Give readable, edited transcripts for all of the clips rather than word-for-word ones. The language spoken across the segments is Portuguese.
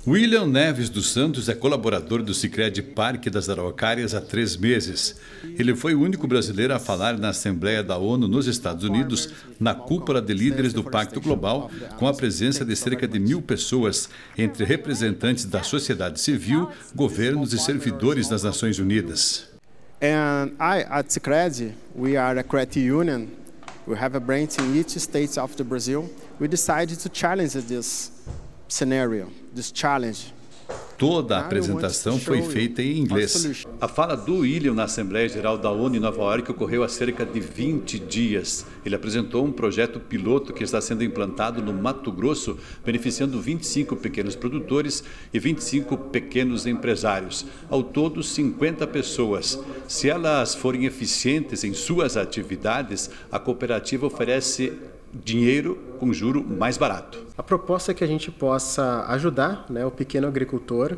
William Neves dos Santos é colaborador do Sicredi Parque das Araucárias há 3 meses. Ele foi o único brasileiro a falar na Assembleia da ONU nos Estados Unidos, na cúpula de líderes do Pacto Global, com a presença de cerca de 1.000 pessoas, entre representantes da sociedade civil, governos e servidores das Nações Unidas. At Sicredi, we are a credit union. We have a branch in each state of the Brazil. We decided to challenge this scenario, this challenge. Toda a apresentação foi feita em inglês. A fala do William na Assembleia Geral da ONU em Nova York ocorreu há cerca de 20 dias. Ele apresentou um projeto piloto que está sendo implantado no Mato Grosso, beneficiando 25 pequenos produtores e 25 pequenos empresários. Ao todo, 50 pessoas. Se elas forem eficientes em suas atividades, a cooperativa oferece dinheiro com juro mais barato. A proposta é que a gente possa ajudar, o pequeno agricultor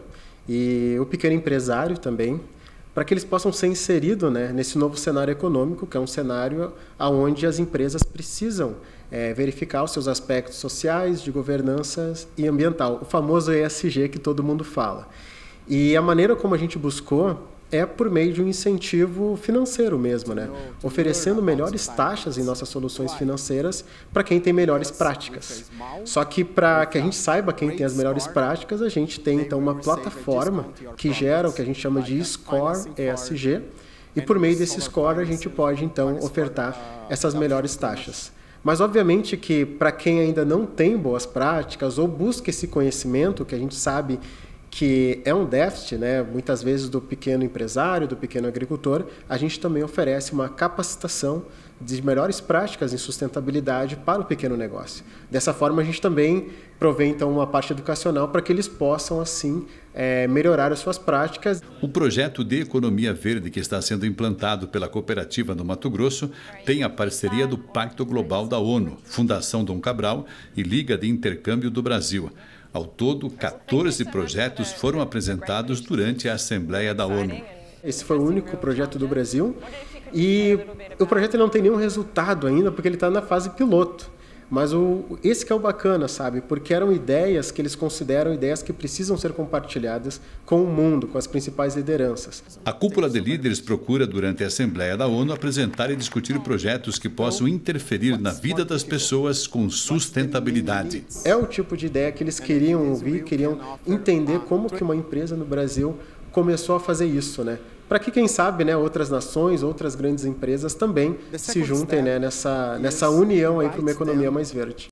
e o pequeno empresário também, para que eles possam ser inseridos, nesse novo cenário econômico, que é um cenário onde as empresas precisam verificar os seus aspectos sociais, de governança e ambiental, o famoso ESG que todo mundo fala. E a maneira como a gente buscou é por meio de um incentivo financeiro mesmo, oferecendo melhores taxas em nossas soluções financeiras para quem tem melhores práticas. Só que para que a gente saiba quem tem as melhores práticas, a gente tem então uma plataforma que gera o que a gente chama de Score ESG, e por meio desse score a gente pode então ofertar essas melhores taxas. Mas obviamente que para quem ainda não tem boas práticas ou busca esse conhecimento, que a gente sabe que é um déficit, muitas vezes do pequeno empresário, do pequeno agricultor, a gente também oferece uma capacitação de melhores práticas em sustentabilidade para o pequeno negócio. Dessa forma, a gente também provê então uma parte educacional para que eles possam, assim, melhorar as suas práticas. O projeto de economia verde que está sendo implantado pela cooperativa no Mato Grosso tem a parceria do Pacto Global da ONU, Fundação Dom Cabral e Liga de Intercâmbio do Brasil. Ao todo, 14 projetos foram apresentados durante a Assembleia da ONU. Esse foi o único projeto do Brasil e o projeto não tem nenhum resultado ainda porque ele está na fase piloto. Mas esse que é o bacana, sabe? Porque eram ideias que eles consideram ideias que precisam ser compartilhadas com o mundo, com as principais lideranças. A cúpula de líderes procura, durante a Assembleia da ONU, apresentar e discutir projetos que possam interferir na vida das pessoas com sustentabilidade. É o tipo de ideia que eles queriam ouvir, queriam entender como que uma empresa no Brasil começou a fazer isso, Para que, quem sabe, outras nações, outras grandes empresas também se juntem nessa união aí para uma economia mais verde.